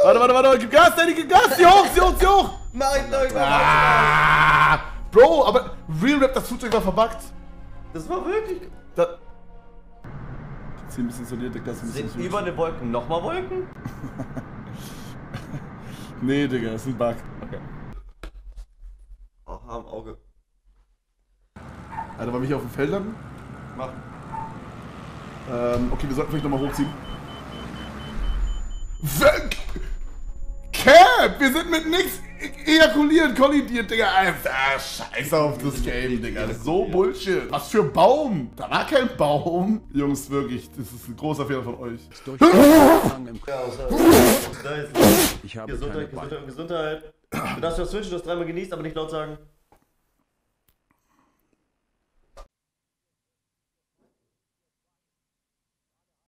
Warte, gib Gas, Danny, gib Gas, zieh hoch! Nein, Bro, aber Real Rap, das Flugzeug war verbuggt. Das war wirklich... Zieh ein bisschen isoliert, Digga. Sind über den Wolken nochmal Wolken? Nee, Digga, das ist ein Bug. Okay. Aha, im Auge. Alter, wollen wir hier auf dem Feld landen? Mach. Okay, wir sollten vielleicht nochmal hochziehen. Cap! Wir sind mit nix ejakuliert, kollidiert, Digga. Alter, scheiß auf das Game, Digga. So Bullshit. Was für Baum? Da war kein Baum. Jungs, wirklich, das ist ein großer Fehler von euch. Ich habe Gesundheit. Du darfst das Switchen, du hast dreimal genießt, aber nicht laut sagen.